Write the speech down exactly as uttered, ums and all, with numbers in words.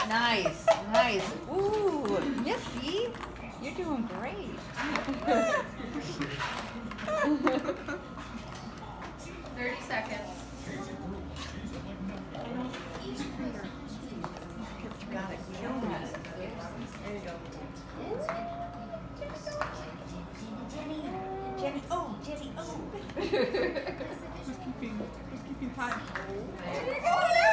Nice, nice. Ooh, Missy, you're doing great. thirty seconds. Got it. There you go. Jenny, oh, Jenny, oh. Just keeping, just keeping time. There you go.